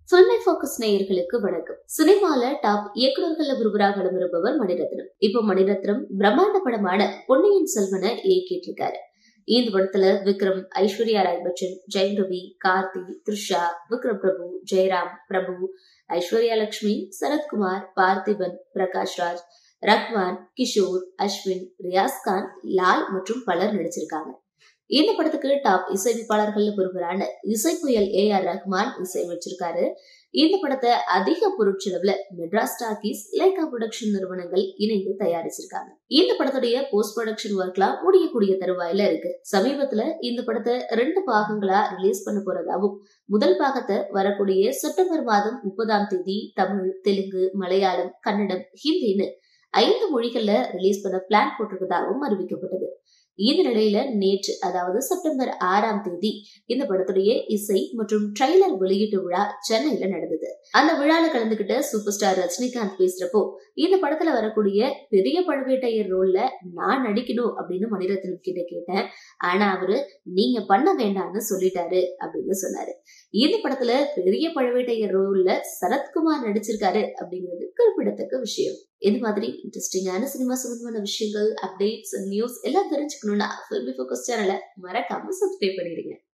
ஃபில்மை focus நேயர்களுக்கு வணக்கம். சினிமால டாப் இயக்குநர்கள் ஒருவராக விளம்புபவர் மணிரத்னம். இப்போ மணிரத்னம் பிரம்மாண்ட படமான பொன்னியின் செல்வனை இயக்கிட்டு இருக்காரு. இந்த படத்துல விக்ரம், ஐஸ்வர்யா ராய் பச்சன், ஜெயம் ரவி, கார்த்தி, த்ரிஷா, விக்ரம் பிரபு, ஜெயராம், பிரபு, ஐஸ்வர்யா லட்சுமி, சரத்குமார், பார்த்திபன், பிரகாஷ் ராஜ், ரஹ்மான், கிஷோர், அஸ்வின், ரியாஸ் கான், லால் மற்றும் பலர் நடிச்சிருக்காங்க. இந்த படத்துக்கு டாப் இசையமைப்பாளர்கள் ஒருவரான இசைப்புயல் AR ரஹ்மான் இசையமைச்சிருக்காரு. இந்த படத்தை அதிக பொருட்செலவுல மெட்ராஸ் டாக்கீஸ், லைகா புரொடக்ஷன் நிறுவனங்கள் இணைந்து தயாரிச்சிருக்காங்க. இந்த படத்துடைய போஸ்ட் ப்ரொடக்ஷன் ஒர்க்லாம் முடியக்கூடிய தருவாயில இருக்கு. சமீபத்துல இந்த படத்தை 2 பாகங்களா ரிலீஸ் பண்ண போறதாவும், முதல் பாகத்தை வரக்கூடிய செப்டம்பர் மாதம் 30ஆம் தேதி தமிழ், தெலுங்கு, மலையாளம், கன்னடம், ஹிந்தின்னு 5 மொழிகள்ல ரிலீஸ் பண்ண பிளான் போட்டிருக்கதாகவும் அறிவிக்கப்பட்டது. இந்த நிலையில நேற்று, அதாவது செப்டம்பர் 6ஆம் தேதி இந்த படத்துடைய இசை மற்றும் ட்ரெய்லர் வெளியீட்டு விழா சென்னையில நடந்தது. அந்த விழால கலந்துகிட்ட சூப்பர் ஸ்டார் ரஜினிகாந்த் பேசுறப்போ, இந்த படத்துல வரக்கூடிய பெரிய பழுவேட்டையர் ரோல்ல நான் நடிக்கணும் அப்படின்னு மணிரத்னம் கிட்ட கேட்டேன். ஆனா அவரு நீங்க பண்ண வேண்டாம்னு சொல்லிட்டாரு அப்படின்னு சொன்னாரு. இந்த படத்துல பெரிய பழுவேட்டையர் ரோல்ல சரத்குமார் நடிச்சிருக்காரு அப்படிங்கிறது குறிப்பிடத்தக்க விஷயம். இது மாதிரி இன்ட்ரெஸ்டிங்கான சினிமா சம்பந்தமான விஷயங்கள், அப்டேட்ஸ், நியூஸ் எல்லாம் தெரிஞ்சுக்கணும்னா ஃபில்மி ஃபோக்கஸ் சேனலை மறக்காம சப்ஸ்கிரைப் பண்ணிடுங்க.